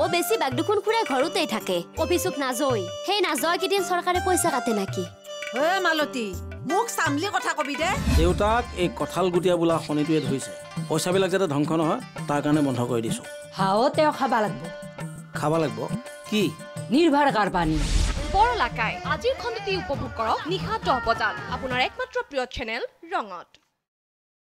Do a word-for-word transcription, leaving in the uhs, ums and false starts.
ও বেছি বাগ দুখন খুৰাই ঘৰতেই থাকে অফিচক নাজয় সেই নাজয় কেইদিন চৰকাৰে পইচা কাটে নাকি হে মালতী মোক সামলি কথা কবি দে দেউতাক এই কঁঠাল গুটিয়া বোলা শনিটোৱে ধৰিছে পইচাবিলাক যাতে ধ্বংস নহয় তাৰ কাৰণে বন্ধ কৰি দিছো হাও তেওঁ খাবা লাগব খাব লাগিব কি নিৰ্ভৰ কাৰ পানী বৰলাকাই আজিৰ খণ্ডটি উপভোগ কৰক নিশা দহ বজাত আপোনাৰ একমাত্ৰ প্ৰিয় চেনেল ৰঙত।